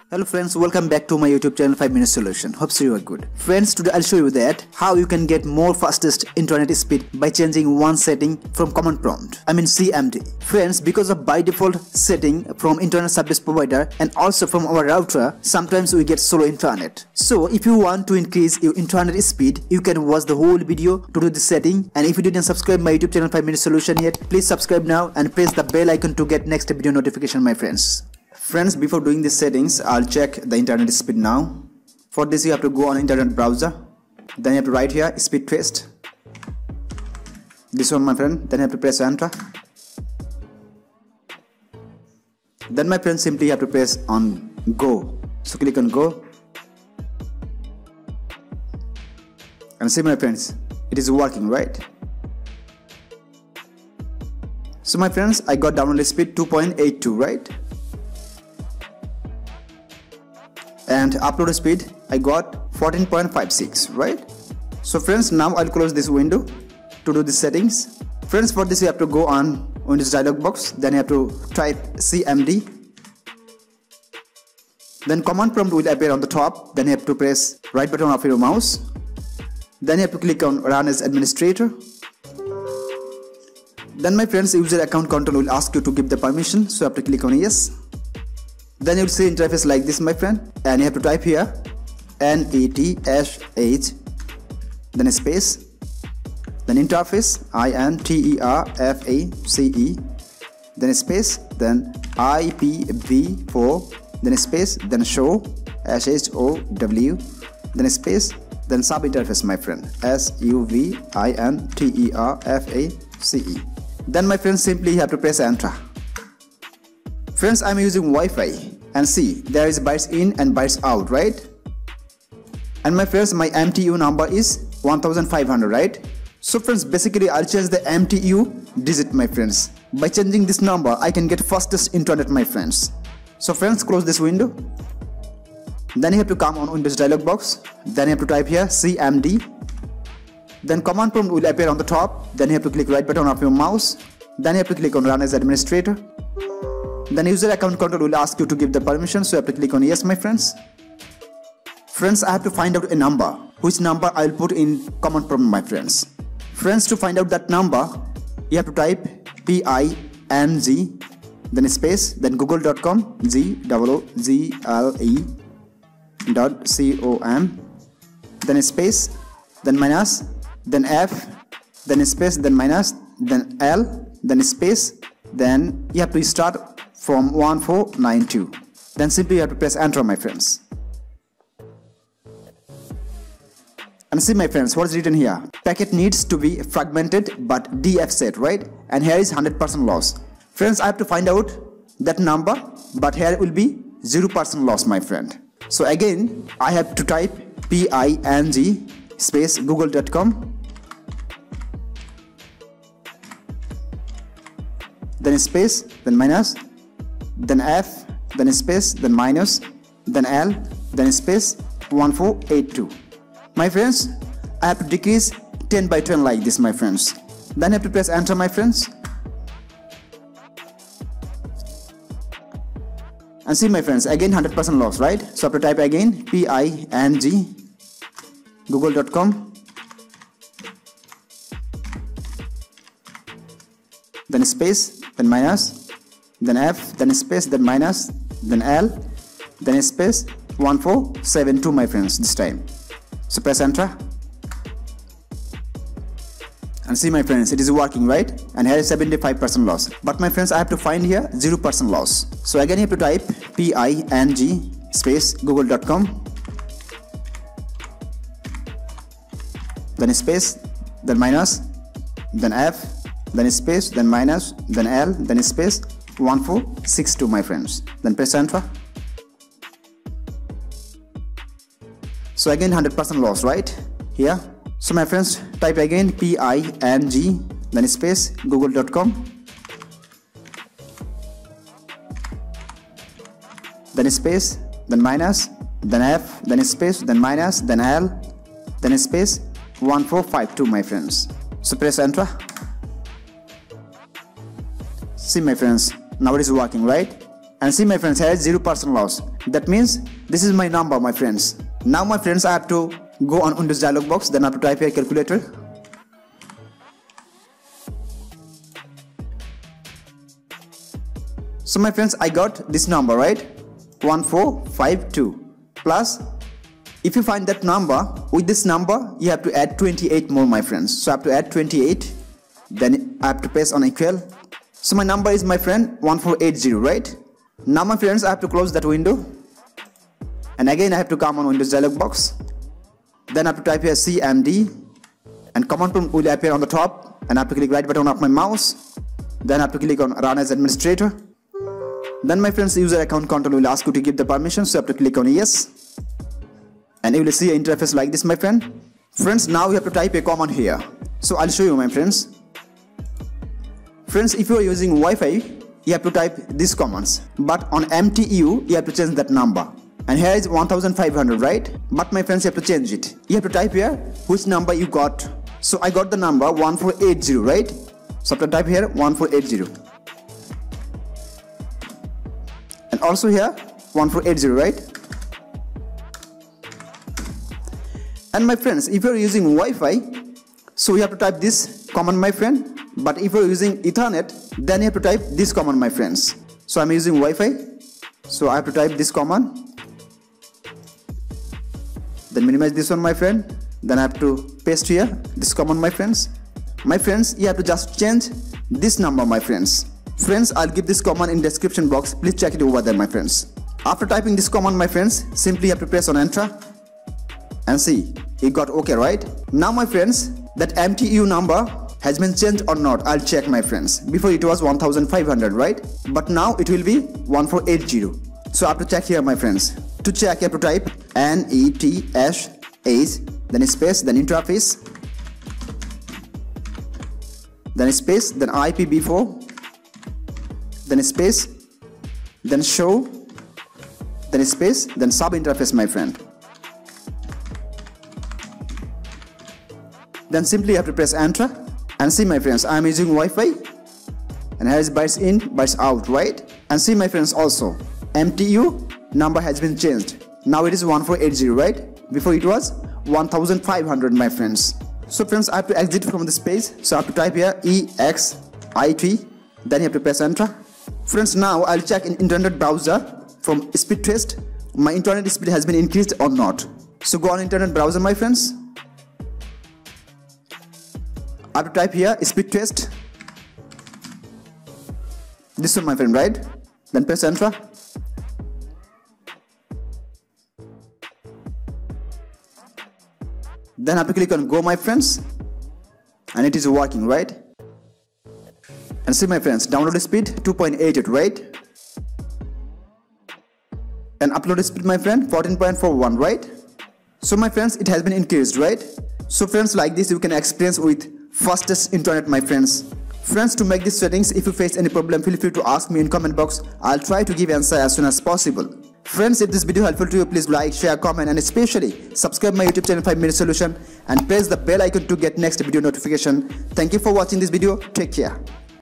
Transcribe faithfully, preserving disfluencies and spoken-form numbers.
Hello friends, welcome back to my YouTube channel five minute solution. Hope so you are good. Friends, today I'll show you that how you can get more fastest internet speed by changing one setting from command prompt. I mean C M D. Friends, because of by default setting from internet service provider and also from our router, sometimes we get slow internet. So if you want to increase your internet speed, you can watch the whole video to do this setting. And if you didn't subscribe my YouTube channel five minute solution yet, please subscribe now and press the bell icon to get next video notification, my friends. Friends, before doing these settings, I'll check the internet speed now. For this, you have to go on internet browser. Then you have to write here speed test. This one, my friend. Then you have to press enter. Then, my friend, simply you have to press on go. So click on go. And see, my friends, it is working, right? So, my friends, I got download speed two point eight two, right? And upload speed I got fourteen point five six, right? So friends, now I'll close this window to do the settings. Friends, for this you have to go on Windows dialog box, then you have to type C M D. Then command prompt will appear on the top, then you have to press right button of your mouse. Then you have to click on run as administrator. Then my friends, user account control will ask you to give the permission, so you have to click on yes. Then you will see interface like this, my friend, and you have to type here N E T S H, then a space, then interface I N T E R F A C E, then a space, then I P v four, then a space, then show S H O W, then a space, then sub interface, my friend, S U V I N T E R F A C E. Then my friends, simply you have to press enter. Friends, I am using Wi-Fi and see there is bytes in and bytes out, right? And my friends, my M T U number is one thousand five hundred, right? So friends, basically I'll change the M T U digit, my friends. By changing this number, I can get fastest internet, my friends. So friends, close this window. Then you have to come on Windows dialog box. Then you have to type here C M D. Then command prompt will appear on the top. Then you have to click right button of your mouse. Then you have to click on run as administrator. Then user account control will ask you to give the permission, so you have to click on yes, my friends. Friends, I have to find out a number. Which number I will put in command prompt, my friends. Friends, to find out that number, you have to type P I N G, then space, then google dot com, G O O G L E dot C O M, then space, then minus, then F, then space, then minus, then L, then space, then you have to start from one four nine two. Then simply you have to press enter, my friends. And see, my friends, what is written here? Packet needs to be fragmented but D F set, right? And here is one hundred percent loss. Friends, I have to find out that number, but here it will be zero percent loss, my friend. So again, I have to type P I N G space google dot com, then space, then minus, then F, then space, then minus, then L, then space, one four eight two. My friends, I have to decrease ten by ten like this, my friends. Then I have to press enter, my friends. And see, my friends, again one hundred percent loss, right? So I have to type again P I N G google dot com, then space, then minus, then F, then space, then minus, then L, then space, one four seven two, my friends, this time. So press enter. And see, my friends, it is working, right? And here is seventy-five percent loss. But my friends, I have to find here zero percent loss. So again you have to type P I N G space google dot com, then space, then minus, then F, then space, then minus, then L, then space, one four six two, my friends. Then press enter. So again one hundred percent loss, right? Here. So my friends, type again P I N G, then space google dot com, then space, then minus, then F, then space, then minus, then L, then space, one four five two, my friends. So press enter. See, my friends, now it is working, right? And see, my friends, here is zero percent loss. That means this is my number, my friends. Now my friends, I have to go on Windows dialog box, then I have to type here calculator. So my friends, I got this number, right? one four five two plus, if you find that number, with this number you have to add twenty-eight more, my friends. So I have to add twenty-eight, then I have to press on equal. So my number is, my friend, one four eight zero, right? Now my friends, I have to close that window, and again I have to come on Windows dialog box, then I have to type here C M D, and command prompt will appear on the top, and I have to click right button of my mouse, then I have to click on run as administrator. Then my friends, user account control will ask you to give the permission, so you have to click on yes, and you will see an interface like this, my friend. Friends, now you have to type a command here, so I'll show you, my friends. Friends, if you are using Wi-Fi, you have to type these commands, but on M T U you have to change that number, and here is one thousand five hundred, right? But my friends, you have to change it. You have to type here which number you got. So I got the number one four eight zero, right? So I have to type here one four eight zero, and also here one four eight zero, right? And my friends, if you are using Wi-Fi, so you have to type this command, my friend. But if you are using Ethernet, then you have to type this command, my friends. So I am using Wi-Fi, so I have to type this command, then minimize this one, my friend. Then I have to paste here this command, my friends. My friends, you have to just change this number, my friends. Friends, I'll give this command in description box, please check it over there, my friends. After typing this command, my friends, simply you have to press on enter, and see, it got okay, right? Now my friends, that M T U number has been changed or not, I'll check, my friends. Before it was one thousand five hundred, right? But now it will be one four eight zero. So I have to check here, my friends. To check, you have to type N E T S H, then space, then interface, then space, then I P v four, then space, then show, then space, then sub interface, my friend. Then simply you have to press enter, and see, my friends, I am using Wi-Fi, and here is bytes in, bytes out, right? And see, my friends, also M T U number has been changed. Now it is one four eight zero, right? Before it was one thousand five hundred, my friends. So friends, I have to exit from this page, so I have to type here E X I T, then you have to press enter. Friends, now I'll check in internet browser from speed test, my internet speed has been increased or not. So go on internet browser, my friends. I have to type here speed test, this one, my friend, right? Then press enter. Then I have to click on go, my friends, and it is working, right? And see, my friends, download speed two point eight eight, right? And upload speed, my friend, fourteen point four one, right? So my friends, it has been increased, right? So friends, like this you can experience with fastest internet, my friends. Friends, to make these settings, if you face any problem, feel free to ask me in comment box. I'll try to give answer as soon as possible. Friends, if this video helpful to you, please like, share, comment, and especially subscribe my YouTube channel five minute solution, and press the bell icon to get next video notification. Thank you for watching this video. Take care.